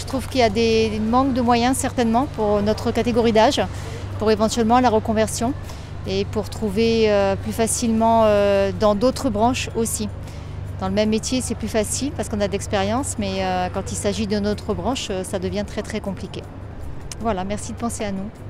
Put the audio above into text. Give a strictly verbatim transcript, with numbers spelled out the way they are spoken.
trouve qu'il y a des manques de moyens certainement pour notre catégorie d'âge, pour éventuellement la reconversion et pour trouver euh, plus facilement euh, dans d'autres branches aussi. Dans le même métier, c'est plus facile parce qu'on a de l'expérience, mais euh, quand il s'agit d'une autre branche, ça devient très très compliqué. Voilà, merci de penser à nous.